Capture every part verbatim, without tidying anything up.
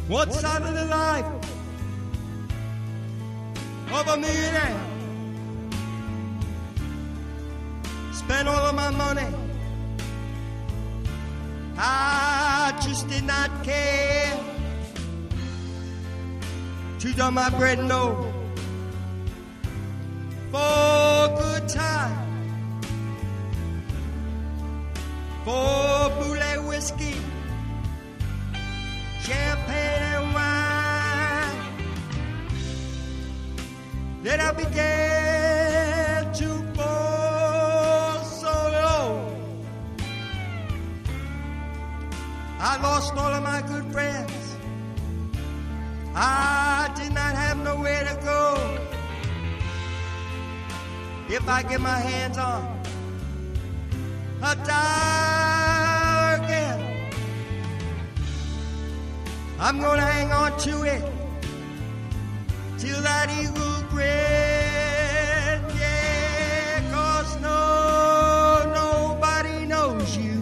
What side of the life of a millionaire? Spent all of my money. I just did not care to do my bread and dough for good time, for Boulay whiskey, champagne and wine. Then I began to fall so low. I lost all of my good friends. I did not have nowhere to go. If I get my hands on a dollar again, I'm gonna hang on to it till that eagle grin. Yeah, 'cause no, nobody knows you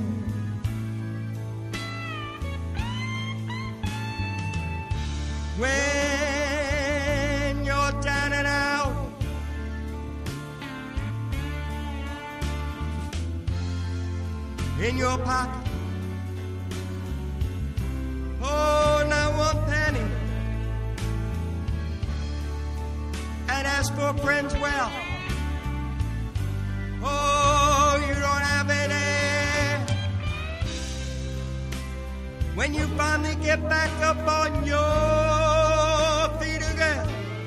when you're down and out. In your pocket, oh, not one penny. And as for friends, well, oh, you don't have any. When you finally get back up on your feet again,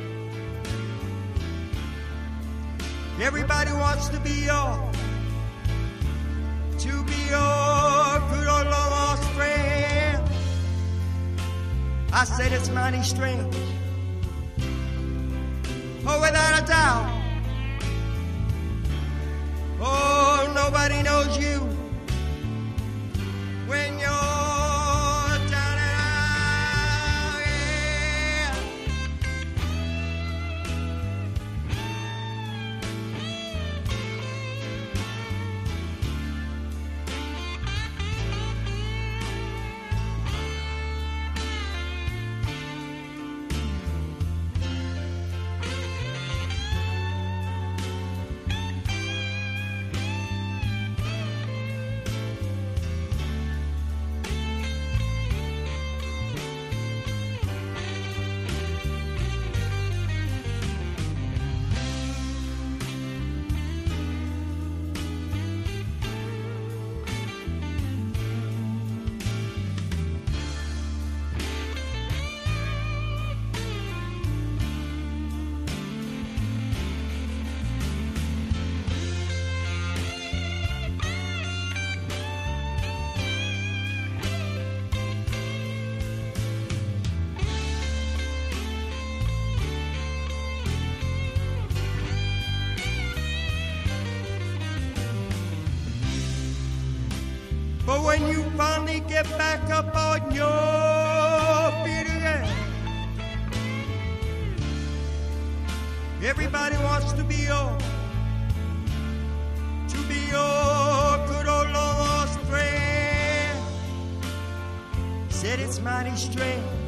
everybody wants to be yours. To be your good old long lost friend. I said it's mighty strange. Oh, without a doubt. Oh, nobody knows you when you're down and out. Yeah. But when you finally get back up on your feet again, everybody wants to be your, to be your good old long lost friend. Said it's mighty strange.